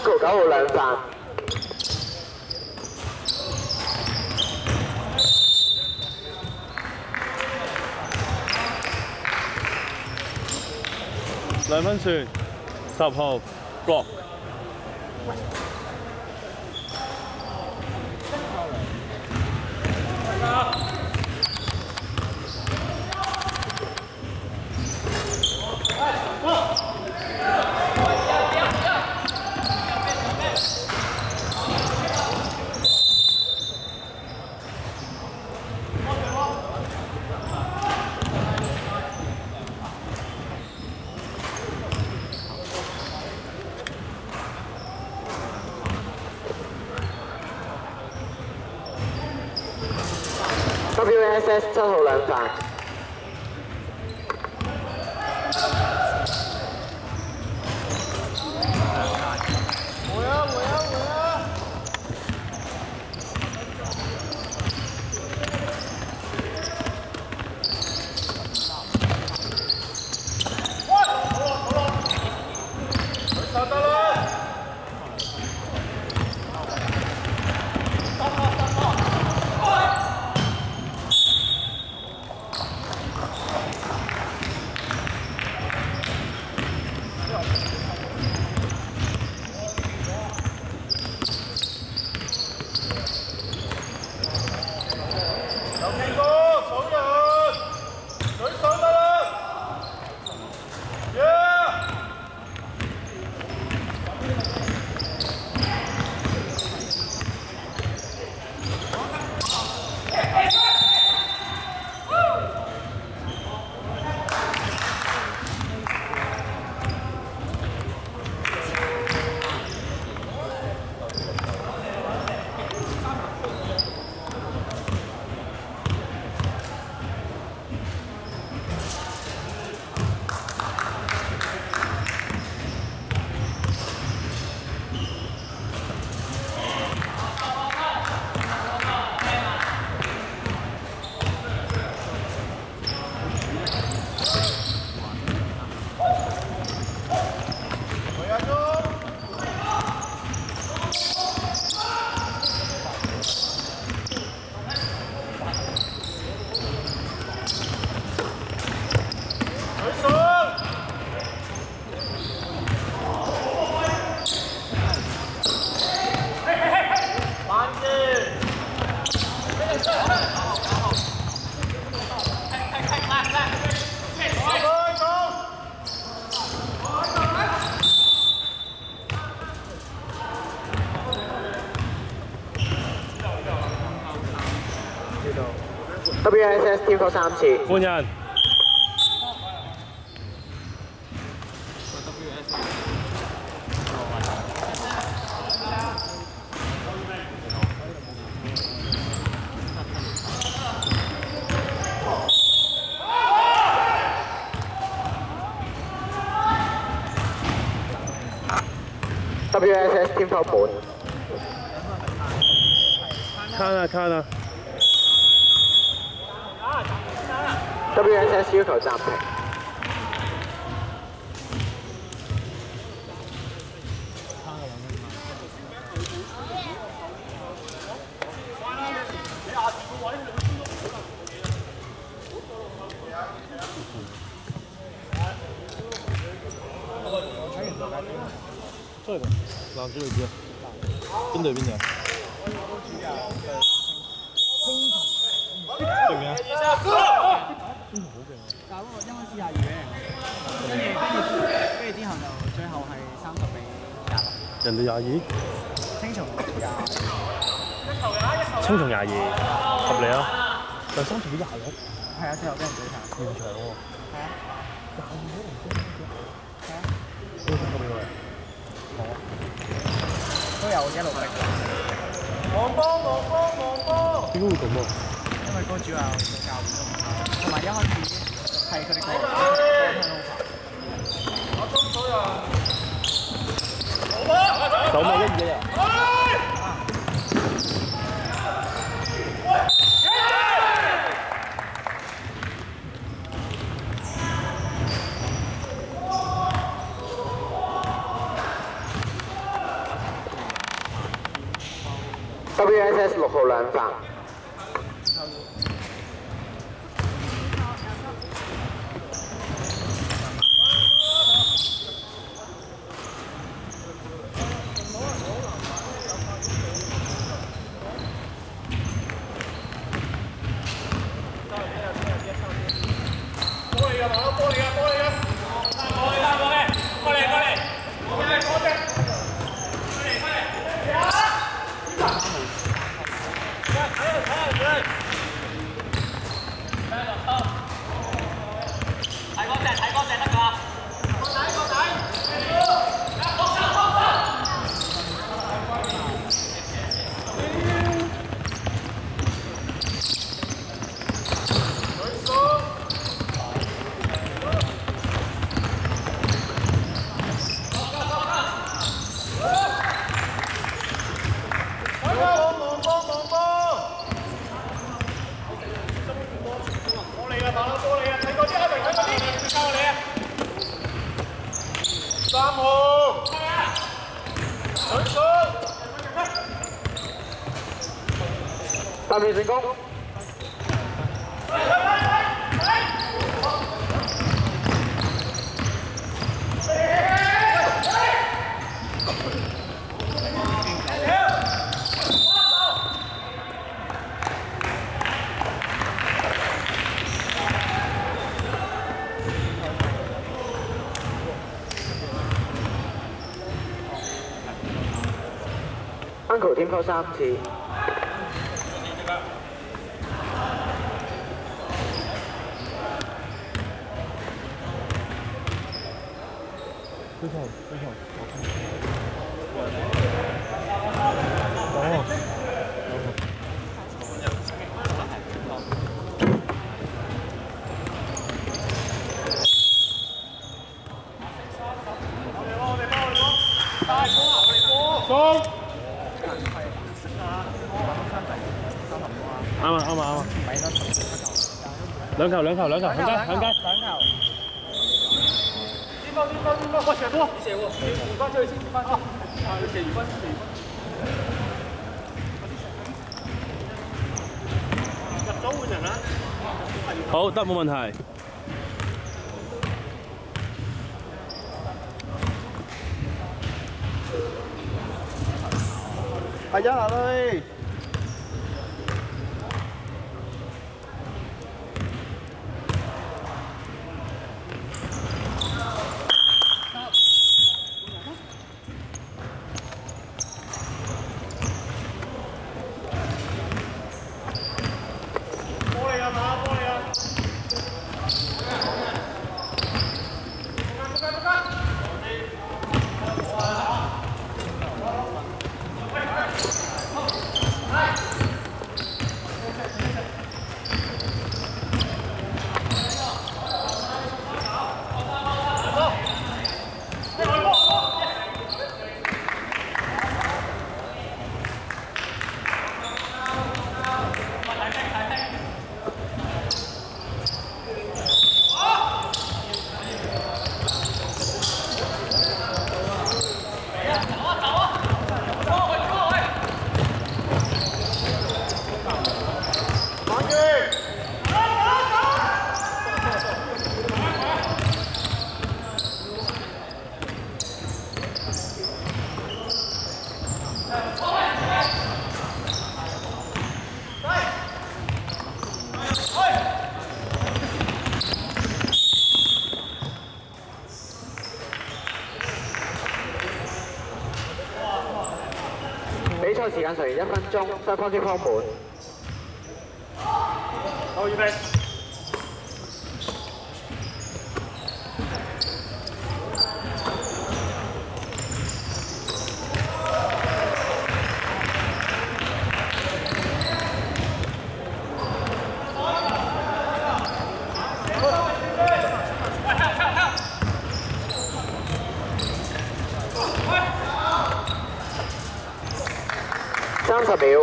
Marco 9號兩犯。 2分算，10號 block。 WSS 7號兩犯。WSS 添火3次。 換人。 WSS 添火本。 卡啦。 WSS 要求暫停。 出嚟攔住佢知啊？邊隊邊隊？對面啊！ 但嗰個因為試下魚跟住之後就最後係30比28。 人哋22， 青松20。 青松22，合理啊！但30比21。 係啊，最後俾人追曬。 現場喎。 係啊。係啊。 都想俾佢。好。 都有一路逼。 望波！點解會咁啊？ 因為嗰個主要係教練，同埋一開始係佢哋個方向手咪1-2啊！ WSS 6號兩犯。3秒成功。Uncle 添扣3次。 非常非常好看。哦。啱啊啱啊啱啊！兩球兩球兩球，向街向街。 兩球。邊方邊方邊方，我射波，你射喎，移翻出去先，移翻出去。啊，你射移翻，射移翻。入咗換人啦。 好，得冇問題。 係啊，女。比賽時間尚餘1分鐘，雙方先方滿。 好，預備。 30秒。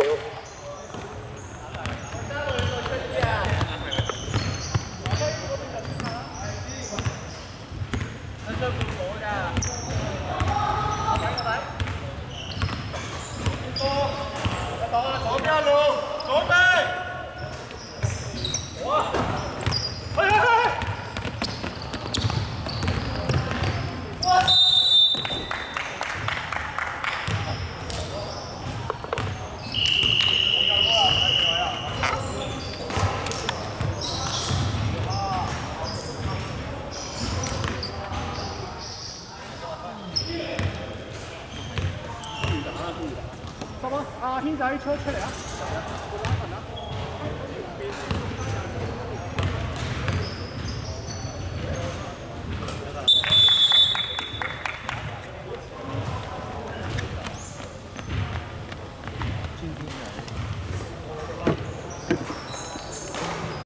我阿軒仔出嚟啊！